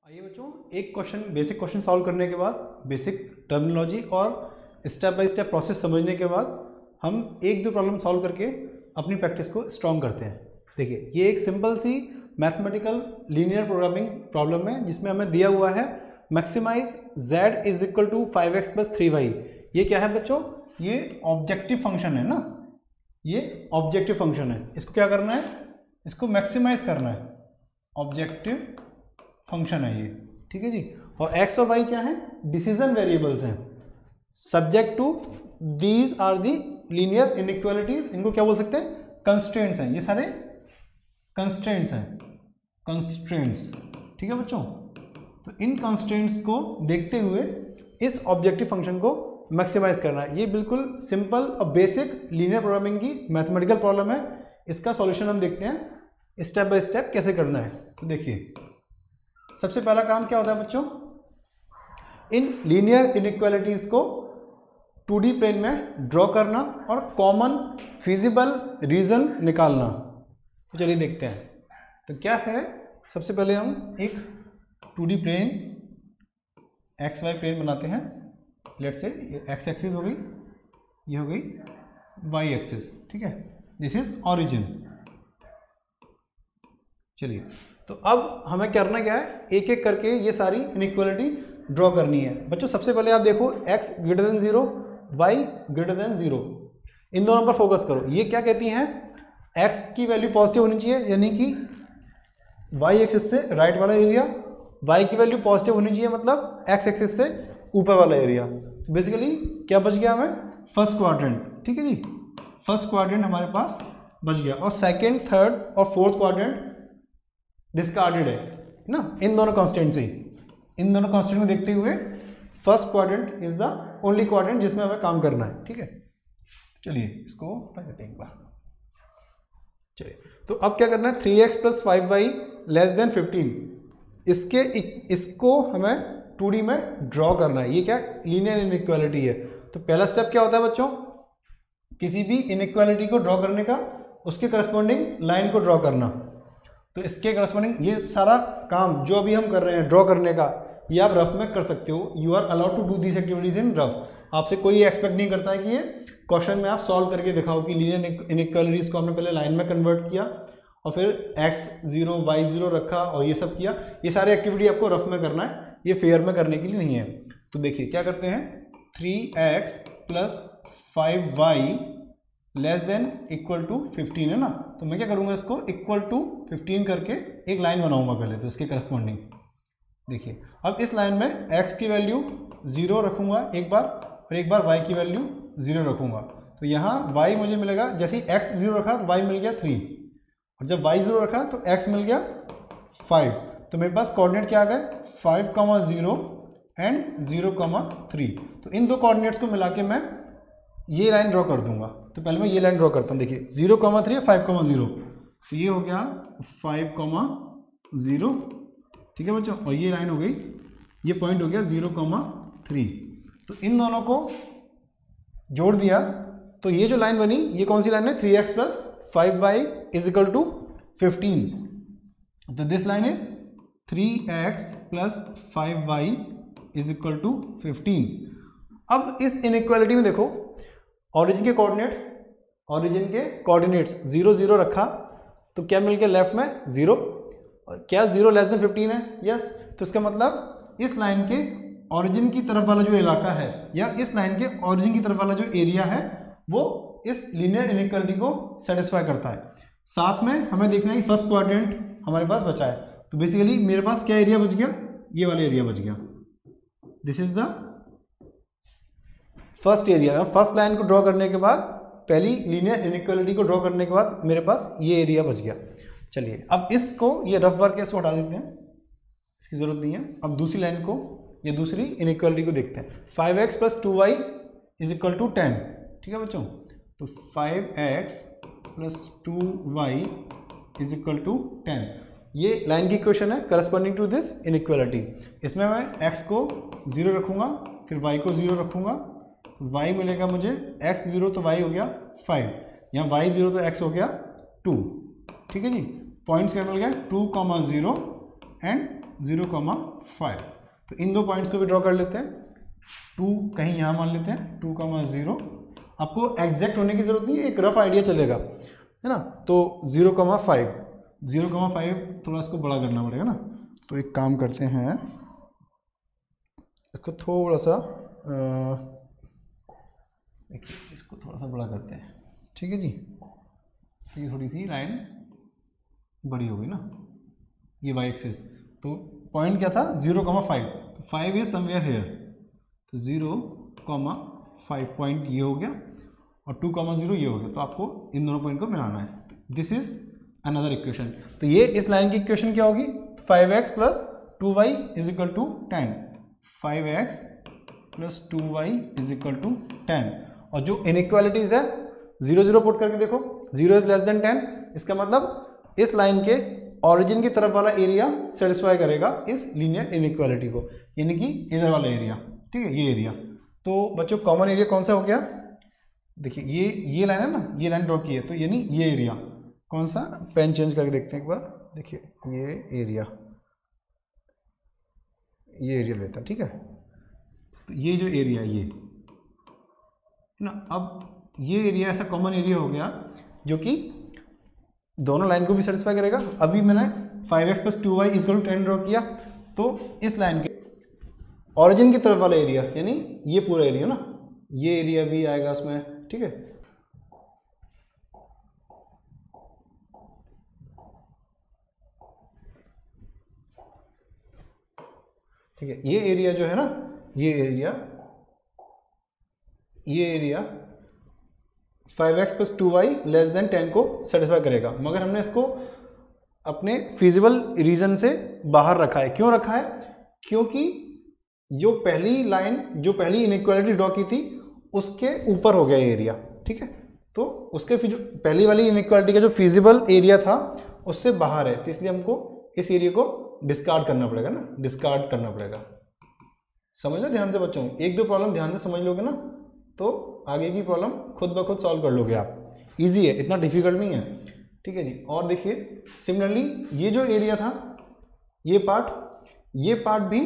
आइए बच्चों, एक क्वेश्चन बेसिक क्वेश्चन सॉल्व करने के बाद, बेसिक टर्मिनोलॉजी और स्टेप बाय स्टेप प्रोसेस समझने के बाद हम एक दो प्रॉब्लम सॉल्व करके अपनी प्रैक्टिस को स्ट्रॉन्ग करते हैं। देखिए, ये एक सिंपल सी मैथमेटिकल लीनियर प्रोग्रामिंग प्रॉब्लम है जिसमें हमें दिया हुआ है maximize z is equal to 5x plus 3y। ये क्या है बच्चों? ये ऑब्जेक्टिव फंक्शन है ना, ये ऑब्जेक्टिव फंक्शन है। इसको क्या करना है? इसको मैक्सिमाइज करना है। ऑब्जेक्टिव फंक्शन है ये, ठीक है जी। और x और y क्या है? डिसीजन वेरिएबल्स हैं। Subject to these are the linear inequalities, इनको क्या बोल सकते हैं? कंस्ट्रेंट्स हैं। ये सारे कंस्ट्रेंट्स हैं, कंस्ट्रेंट्स, ठीक है बच्चों। तो इन कंस्ट्रेंट्स को देखते हुए इस ऑब्जेक्टिव फंक्शन को मैक्सिमाइज करना है। ये बिल्कुल सिंपल और बेसिक लीनियर प्रोग्रामिंग की मैथमेटिकल प्रॉब्लम है। इसका सॉल्यूशन हम देखते हैं स्टेप बाय स्टेप कैसे करना है। तो देखिए, सबसे पहला काम क्या होता है बच्चों? इन लीनियर इनइक्वालिटीज को 2D प्लेन में ड्रॉ करना और कॉमन फिजिबल रीजन निकालना। तो चलिए देखते हैं। तो क्या है, सबसे पहले हम एक 2D प्लेन XY प्लेन बनाते हैं। लेट्स से एक्स एक्सिस हो गई, ये हो गई वाई एक्सिस, ठीक है। This is origin. चलिए, तो अब हमें करना क्या है, एक एक करके ये सारी इनइक्वालिटी ड्रॉ करनी है। बच्चों सबसे पहले आप देखो, x greater than 0, y greater than 0, इन दोनों पर फोकस करो। ये क्या कहती हैं? x की वैल्यू पॉजिटिव होनी चाहिए, यानी कि y एक्सिस से राइट वाला एरिया, y की वैल्यू पॉजिटिव होनी चाहिए, मतलब x एक्सिस से ऊपर वाला एरिया। तो बेसिकली क्या बच गया हमें? फर्स्ट क्वाड्रेंट, ठीक है जी। फर्स्ट क्वाड्रेंट हमारे पास बच गया और सेकेंड, थर्ड और फोर्थ क्वाड्रेंट डिस्कार्डेड है ना, इन दोनों कांस्टेंट से। इन दोनों कांस्टेंट को देखते हुए first quadrant is the only quadrant जिसमें हमें काम करना है, ठीक है। चलिए इसको हटा देते हैं एक बार। चलिए, तो अब क्या करना है? 3x plus 5y less then 15, इसको हमें 2D में ड्रॉ करना है। ये क्या? लीनियर इनइक्वालिटी है। तो पहला स्टेप क्या होता है बच्चों? किसी भी इनइक्वालिटी को ड्रॉ करने का उसके करस्पॉन्डिंग लाइन को ड्रॉ करना। तो इसके करस्पॉन्डिंग ये सारा काम जो अभी हम कर रहे हैं ड्रॉ करने का, ये आप रफ में कर सकते हो। You are allowed to do this activities in rough. आपसे कोई एक्सपेक्ट नहीं करता है कि ये क्वेश्चन में आप सॉल्व करके दिखाओ कि लीनियर इनइक्वालिटीज को हमने पहले लाइन में कन्वर्ट किया और फिर x0 y0 रखा और ये सब किया। ये सारी एक्टिविटी आपको रफ में करना है, ये फेयर में करने के लिए नहीं है। तो देखिए क्या करते हैं, 3x plus 5y less than equal to 15 है ना। तो मैं क्या करूँगा, इसको इक्वल टू 15 करके एक लाइन बनाऊंगा पहले, तो इसके करस्पॉन्डिंग। देखिए, अब इस लाइन में x की वैल्यू 0 रखूँगा एक बार, और एक बार y की वैल्यू 0 रखूँगा। तो यहाँ y मुझे मिलेगा, जैसे ही x 0 रखा तो y मिल गया 3, और जब y 0 रखा तो x मिल गया 5। तो मेरे पास कोऑर्डिनेट क्या आ गए? 5,0 एंड 0,3। तो इन दो कोऑर्डिनेट्स को मिला के मैं ये लाइन ड्रॉ कर दूंगा। तो पहले मैं ये लाइन ड्रॉ करता हूँ। देखिए 0,3 5,0, तो ये हो गया 5,0, ठीक है बच्चों। और ये लाइन हो गई, ये पॉइंट हो गया 0,3। तो इन दोनों को जोड़ दिया तो ये जो लाइन बनी, ये कौन सी लाइन है? 3x plus 5y is equal to 15। तो this line is 3x plus 5y is equal to 15। अब इस इनइक्वालिटी में देखो, ऑरिजिन के कोऑर्डिनेट्स 0 0 रखा, तो क्या मिल गया लेफ्ट में? 0। क्या 0 लेस देन 15 है? यस। तो इसका मतलब इस लाइन के ऑरिजिन की तरफ वाला जो इलाका है, या इस लाइन के ऑरिजिन की तरफ वाला जो एरिया है, वो इस लीनियर इनइक्वालिटी को सेटिस्फाई करता है। साथ में हमें देखना है कि फर्स्ट क्वाड्रेंट हमारे पास बचा है। तो बेसिकली मेरे पास क्या एरिया बच गया? ये वाला एरिया बच गया। This is the first area. First line को ड्रॉ करने के बाद, पहली लीनियर इनइक्वालिटी को ड्रॉ करने के बाद मेरे पास ये एरिया बच गया। चलिए, अब इसको, ये रफ वर्क है, इसको हटा देते हैं, इसकी ज़रूरत नहीं है। अब दूसरी लाइन को, ये दूसरी इनइक्वालिटी को देखते हैं। 5x plus 2y is equal to 10, ठीक है बच्चों। तो 5x plus 2y is equal to 10, ये लाइन की इक्वेशन है करस्पॉन्डिंग टू दिस इनइक्वालिटी। इसमें मैं x को 0 रखूँगा, फिर y को 0 रखूँगा। y मिलेगा मुझे x 0 तो y हो गया 5, यहाँ y 0 तो x हो गया 2, ठीक है जी। पॉइंट्स क्या मिल गया? 2,0 एंड 0,5। तो इन दो पॉइंट्स को भी ड्रॉ कर लेते हैं। 2 कहीं यहाँ मान लेते हैं 2,0। आपको एग्जैक्ट होने की जरूरत नहीं है, एक रफ आइडिया चलेगा, है ना। तो 0,5 थोड़ा इसको बड़ा करना पड़ेगा ना। तो एक काम करते हैं, इसको थोड़ा सा इसको थोड़ा सा बड़ा करते हैं, ठीक है जी। तो ये थोड़ी सी लाइन बड़ी होगी ना, ये वाई एक्सिस। तो पॉइंट क्या था 0,5, तो 5 इज समवेयर हेयर, तो 0,5 पॉइंट ये हो गया और 2,0 ये हो गया। तो आपको इन दोनों पॉइंट को मिलाना है। This is another equation. तो ये इस लाइन की इक्वेशन क्या होगी, 5x plus 2y is equal to 10। 5x plus 2y is equal to 10। और जो इनइक्वालिटीज है 0 0 पुट करके देखो, 0 इज लेस देन 10, इसका मतलब इस लाइन के ऑरिजिन की तरफ वाला एरिया सेटिस्फाई करेगा इस लीनियर इनइक्वालिटी को, यानी कि इधर वाला एरिया, ठीक है, ये एरिया। तो बच्चों कॉमन एरिया कौन सा हो गया, देखिए ये लाइन है ना, ये लाइन ड्रॉ की है, तो यानी ये एरिया कौन सा, पेन चेंज करके देखते हैं एक बार, देखिए ये एरिया लेता है, ठीक है। तो ये जो एरिया ये ना, अब ये एरिया ऐसा कॉमन एरिया हो गया जो कि दोनों लाइन को भी सेटिस्फाई करेगा। अभी मैंने 5x plus 2y equal to 10 draw किया, तो इस लाइन के ऑरिजिन की तरफ वाला एरिया यानी ये पूरा एरिया ना, ये एरिया भी आएगा उसमें, ठीक है। ठीक है, ये एरिया जो है ना, ये area 5x plus 2y less than 10 को सेटिस्फाई करेगा। मगर हमने इसको अपने फिजिबल रीजन से बाहर रखा है। क्यों रखा है, क्योंकि जो पहली इनइक्वालिटी ड्रॉ की थी उसके ऊपर हो गया एरिया, ठीक है। तो उसके जो पहली वाली इनइक्वालिटी का जो फिजिबल एरिया था उससे बाहर है, तो इसलिए हमको इस एरिया को डिस्कार्ड करना पड़ेगा ना, डिस्कार्ड करना पड़ेगा। समझ लो ध्यान से बच्चों, एक दो प्रॉब्लम ध्यान से समझ लोगे ना तो आगे की प्रॉब्लम खुद ब खुद सॉल्व कर लोगे आप। इजी है, इतना डिफिकल्ट नहीं है, ठीक है जी। और देखिए सिमिलरली ये जो एरिया था, ये पार्ट भी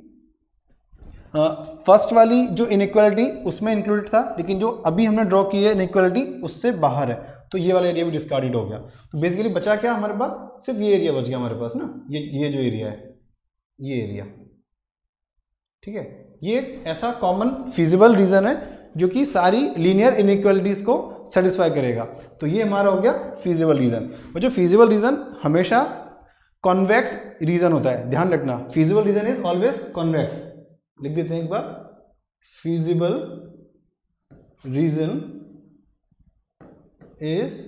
फर्स्ट वाली जो इनइक्वालिटी उसमें इंक्लूडेड था, लेकिन जो अभी हमने ड्रॉ की है इनइक्वालिटी उससे बाहर है, तो ये वाला एरिया भी डिस्कार्डेड हो गया। तो बेसिकली बचा क्या हमारे पास, सिर्फ ये एरिया बच गया हमारे पास ना, ये जो एरिया है, ये एरिया, ठीक है। ये एक ऐसा कॉमन फिजिबल रीजन है जो कि सारी लीनियर इनइक्वालिटीज को सेटिस्फाई करेगा। तो ये हमारा हो गया फिजिबल रीजन। और जो फिजिबल रीजन हमेशा कॉन्वेक्स रीजन होता है, ध्यान रखना, feasible region is always convex. लिख देते हैं एक बार, feasible region is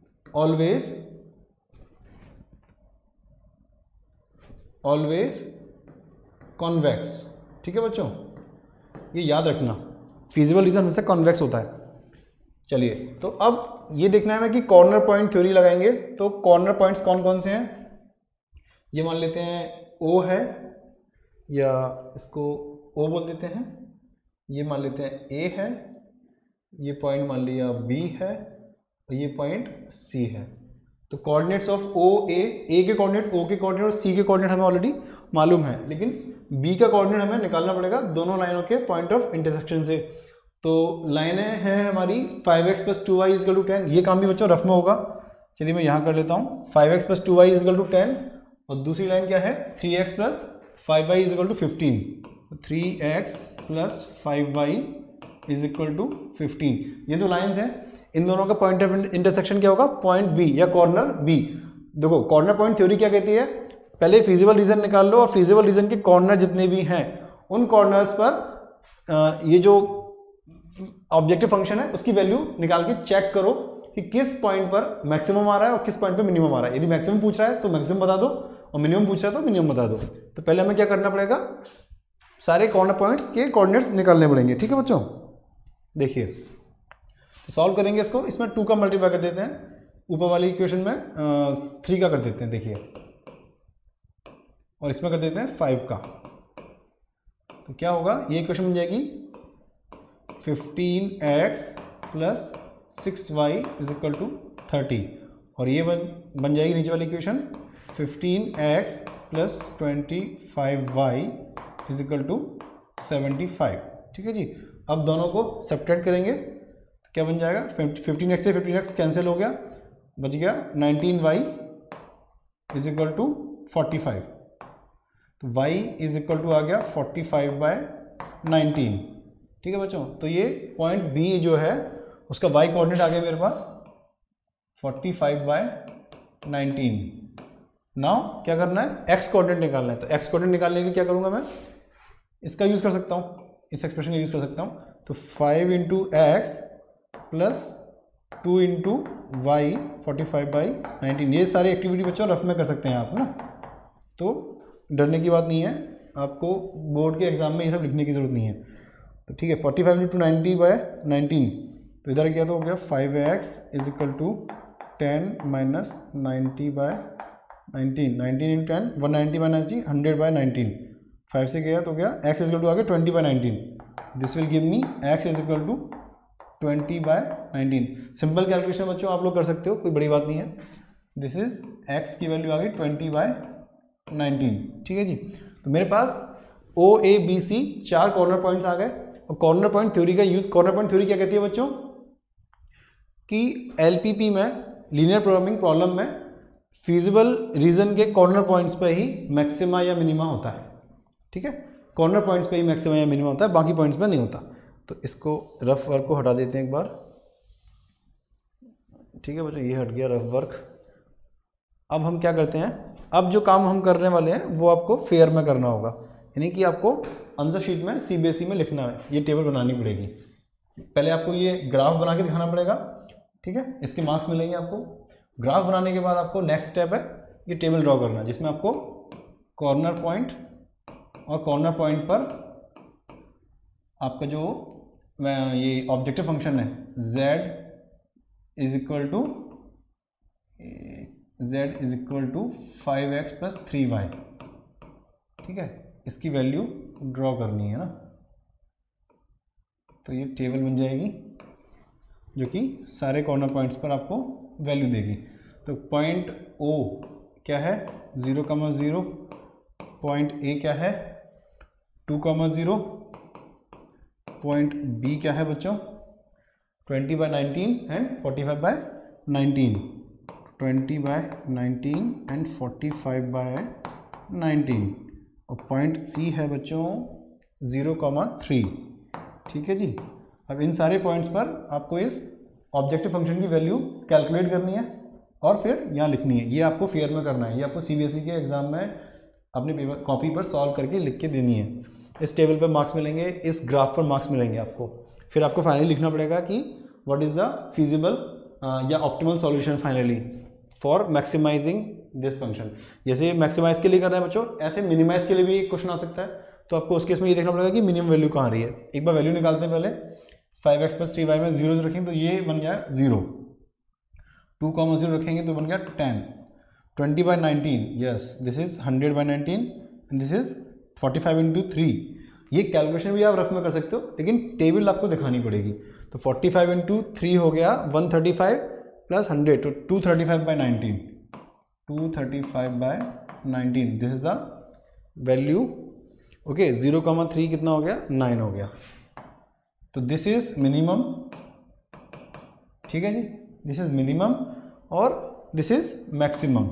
always convex, ठीक है बच्चों, ये याद रखना, फिजिबल रीजन हमेशा कॉन्वेक्स होता है। चलिए, तो अब ये देखना है हमें कि कॉर्नर पॉइंट थ्योरी लगाएंगे। तो कॉर्नर पॉइंट्स कौन कौन से हैं, ये मान लेते हैं O है, या इसको O बोल देते हैं, ये मान लेते हैं A है, ये पॉइंट मान लिया B है, और ये पॉइंट C है। तो कोऑर्डिनेट्स ऑफ A के कोऑर्डिनेट, O के कोऑर्डिनेट और C के कोऑर्डिनेट हमें ऑलरेडी मालूम है, लेकिन B का कोऑर्डिनेट हमें निकालना पड़ेगा दोनों लाइनों के पॉइंट ऑफ इंटरसेक्शन से। तो लाइनें हैं हमारी 5x plus 2y is equal to 10, ये काम भी बच्चों रफ में होगा। चलिए मैं यहाँ कर लेता हूँ, 5x plus 2y is equal to 10, और दूसरी लाइन क्या है 3x plus 5y is equal to 15। 3x plus 5y is equal to 15, ये दो लाइन्स हैं, इन दोनों का पॉइंट ऑफ इंटरसेक्शन क्या होगा, पॉइंट B या कॉर्नर B। देखो कॉर्नर पॉइंट थ्योरी क्या कहती है, पहले फिजिबल रीजन निकाल लो और फिजिबल रीजन के कॉर्नर जितने भी हैं उन कॉर्नर्स पर ये जो ऑब्जेक्टिव फंक्शन है उसकी वैल्यू निकाल के चेक करो कि किस पॉइंट पर मैक्सिमम आ रहा है और किस पॉइंट पर मिनिमम आ रहा है। यदि मैक्सिमम पूछ रहा है तो मैक्सिमम बता दो, और मिनिमम पूछ रहा है तो मिनिमम बता दो। तो पहले हमें क्या करना पड़ेगा, सारे कॉर्नर पॉइंट्स के कोऑर्डिनेट्स निकालने पड़ेंगे, ठीक है बच्चों। देखिए तो सॉल्व करेंगे इसको, इसमें 2 का मल्टीप्लाई कर देते हैं, ऊपर वाली इक्वेशन में 3 का कर देते हैं, देखिए, और इसमें कर देते हैं 5 का। तो क्या होगा, ये इक्वेशन बन जाएगी 15x plus 6y is equal to 30, और ये बन जाएगी नीचे वाली equation 15x plus 25y is equal to 75। ठीक है जी। अब दोनों को सब्ट्रैक्ट करेंगे तो क्या बन जाएगा, 15x से 15x कैंसिल हो गया, बच गया 19y इज इक्वल टू 45। तो y इज इक्वल टू आ गया 45/19। ठीक है बच्चों, तो ये पॉइंट B जो है उसका y कोऑर्डिनेट आ गया मेरे पास 45/19। नाउ क्या करना है, x कोऑर्डिनेट निकालना है। तो x कोऑर्डिनेट निकालने के लिए क्या करूंगा मैं, इसका यूज कर सकता हूं, इस एक्सप्रेशन का यूज कर सकता हूं। तो 5 into X plus 2 into Y 45/19। ये सारी एक्टिविटी बच्चों रफ में कर सकते हैं आप ना, तो डरने की बात नहीं है, आपको बोर्ड के एग्जाम में ये सब लिखने की जरूरत नहीं है। तो ठीक है, 45 इंटू 90/19, तो इधर क्या तो हो गया 5x is equal to 10 minus 90/19, 19 into 10 190 minus जी 100/19, 5 से गया तो गया x इज इक्वल टू आ गया 20/19। This will give me x is equal to 20/19। Simple calculation बच्चों आप लोग कर सकते हो, कोई बड़ी बात नहीं है। दिस इज x की वैल्यू आ गई 20/19। ठीक है जी। तो मेरे पास O A B C 4 corner points आ गए। और कॉर्नर पॉइंट थ्योरी का यूज, कॉर्नर पॉइंट थ्योरी क्या कहती है बच्चों, कि LPP में, लीनियर प्रोग्रामिंग प्रॉब्लम में, फीजिबल रीजन के कॉर्नर पॉइंट्स पे ही मैक्सिमा या मिनिमा होता है। ठीक है, कॉर्नर पॉइंट्स पे ही मैक्सिमा या मिनिमा होता है, बाकी पॉइंट्स पे नहीं होता। तो इसको रफ वर्क को हटा देते हैं एक बार। ठीक है बच्चों, ये हट गया रफ वर्क। अब हम क्या करते हैं, अब जो काम हम करने वाले हैं वो आपको फेयर में करना होगा, यानी कि आपको आंसर शीट में CBSE में लिखना है, ये टेबल बनानी पड़ेगी। पहले आपको ये ग्राफ बना के दिखाना पड़ेगा। ठीक है, इसके मार्क्स मिलेंगे आपको। ग्राफ बनाने के बाद आपको नेक्स्ट स्टेप है ये टेबल ड्रॉ करना, जिसमें आपको कॉर्नर पॉइंट और कॉर्नर पॉइंट पर आपका जो ये ऑब्जेक्टिव फंक्शन है z is equal to 5x plus 3y। ठीक है, इसकी वैल्यू ड्रॉ करनी है ना। तो ये टेबल बन जाएगी जो कि सारे कॉर्नर पॉइंट्स पर आपको वैल्यू देगी। तो पॉइंट O क्या है 0,0, पॉइंट A क्या है 2,0, पॉइंट B क्या है बच्चों 20/19 एंड 45/19, 20/19 एंड 45/19, और पॉइंट C है बच्चों 0,3। ठीक है जी। अब इन सारे पॉइंट्स पर आपको इस ऑब्जेक्टिव फंक्शन की वैल्यू कैलकुलेट करनी है और फिर यहाँ लिखनी है। ये आपको फेयर में करना है, ये आपको CBSE के एग्जाम में अपने पेपर कॉपी पर सॉल्व करके लिख के देनी है। इस टेबल पर मार्क्स मिलेंगे, इस ग्राफ पर मार्क्स मिलेंगे आपको। फिर आपको फाइनली लिखना पड़ेगा कि व्हाट इज़ द फीजिबल या optimal solution finally for maximizing this function. जैसे मैक्सिमाइज के लिए कर रहे हैं बच्चों, ऐसे मिनिमाइज के लिए भी क्वेश्चन आ सकता है। तो आपको उस केस में ये देखना पड़ेगा कि मिनिमम वैल्यू कहाँ आ रही है। एक बार वैल्यू निकालते हैं पहले, 5x प्लस 3y में 0 रखेंगे तो ये बन गया 0, 2,0 रखेंगे तो बन गया 10, 20/19, yes this is 100/19 and this is 45 into 3। ये कैलकुलेशन भी आप रफ में कर सकते हो, लेकिन टेबल आपको दिखानी पड़ेगी। तो 45 इंटू 3 हो गया 135 प्लस 100, तो 235/19, 235/19, this is the value. Okay, 0,3 कितना हो गया 9 हो गया। तो दिस इज मिनिमम। ठीक है जी, दिस इज मिनिमम और दिस इज मैक्सिमम।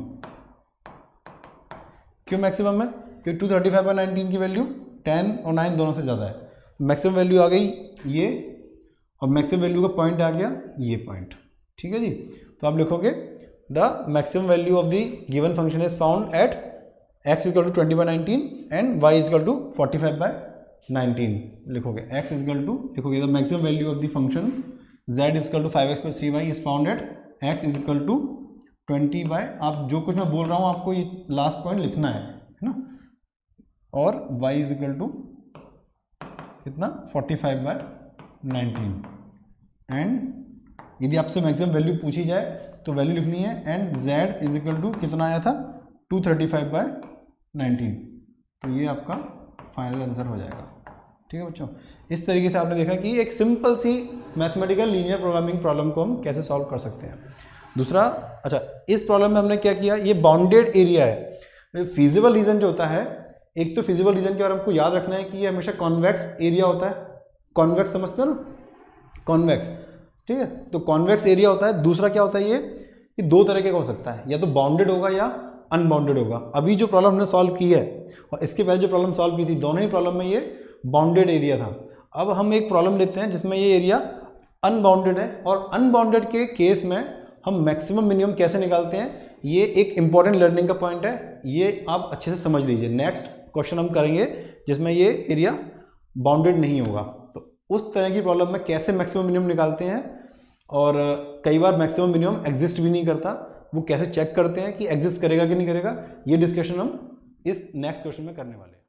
क्यों मैक्सिमम है, क्योंकि 235/19 की वैल्यू 10 और 9 दोनों से ज़्यादा है। मैक्सिमम वैल्यू आ गई ये, और मैक्सिमम वैल्यू का पॉइंट आ गया ये पॉइंट। ठीक है जी। तो आप लिखोगे the maximum value of the given function is found at x equal to 20/19 and y equal to 45/19। लिखोगे x इक्वल टू, लिखोगे the maximum value of the function z equal to 5x plus 3y is found at x is equal to 20 by, आप जो कुछ मैं बोल रहा हूँ आपको ये लास्ट पॉइंट लिखना है ना, और y इज इक्वल टू कितना 45/19। एंड यदि आपसे मैक्सिमम वैल्यू पूछी जाए तो वैल्यू लिखनी है, and z is equal to कितना आया था 235/19। तो ये आपका फाइनल आंसर हो जाएगा। ठीक है बच्चों, इस तरीके से आपने देखा कि एक सिंपल सी मैथमेटिकल लीनियर प्रोग्रामिंग प्रॉब्लम को हम कैसे सॉल्व कर सकते हैं। दूसरा, अच्छा इस प्रॉब्लम में हमने क्या किया, ये बाउंडेड एरिया है, फिजिबल रीजन जो होता है, एक तो फिजिबल रीजन के बारे में हमको याद रखना है कि ये हमेशा कॉन्वेक्स एरिया होता है। कॉन्वेक्स समझते हो ना, कॉन्वेक्स, ठीक है। तो कॉन्वेक्स एरिया होता है। दूसरा क्या होता है ये दो तरह का हो सकता है, या तो बाउंडेड होगा या अनबाउंडेड होगा। अभी जो प्रॉब्लम हमने सॉल्व की है और इसके पहले जो प्रॉब्लम सॉल्व की थी, दोनों ही प्रॉब्लम में ये बाउंडेड एरिया था। अब हम एक प्रॉब्लम लेते हैं जिसमें ये एरिया अनबाउंडेड है, और अनबाउंडेड के केस में हम मैक्सिमम मिनिमम कैसे निकालते हैं, ये एक इंपॉर्टेंट लर्निंग का पॉइंट है, ये आप अच्छे से समझ लीजिए। नेक्स्ट क्वेश्चन हम करेंगे जिसमें ये एरिया बाउंडेड नहीं होगा, तो उस तरह की प्रॉब्लम में कैसे मैक्सिमम मिनिमम निकालते हैं, और कई बार मैक्सिमम मिनिमम एग्जिस्ट भी नहीं करता, वो कैसे चेक करते हैं कि एग्जिस्ट करेगा कि नहीं करेगा, ये डिस्कशन हम इस नेक्स्ट क्वेश्चन में करने वाले हैं।